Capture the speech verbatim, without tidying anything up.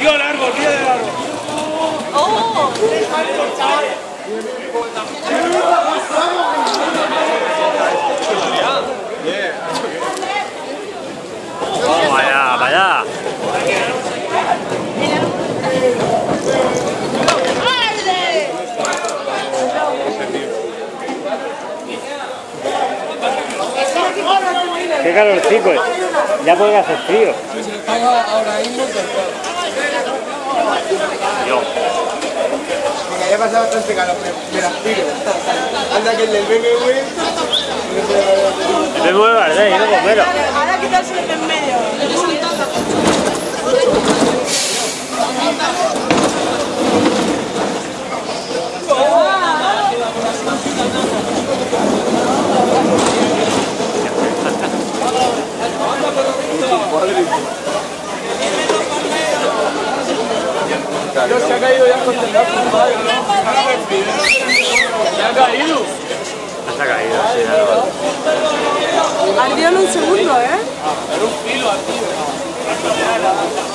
Tío largo, tío de largo. ¡Oh! Oh, vaya, vaya. Qué calor, chicos. Ya puede hacer frío. Ahora mismo Yo. Venga, ya ha pasado bastante calor, me las tiro. Anda que el del B M W... El B M W verde, yo no comero. Ahora quitarse el en medio. No se ha caído ya con el gato. Se ha caído. No se ha caído, sí, nada. Ardió en un segundo, ¿eh? Era un filo, tío.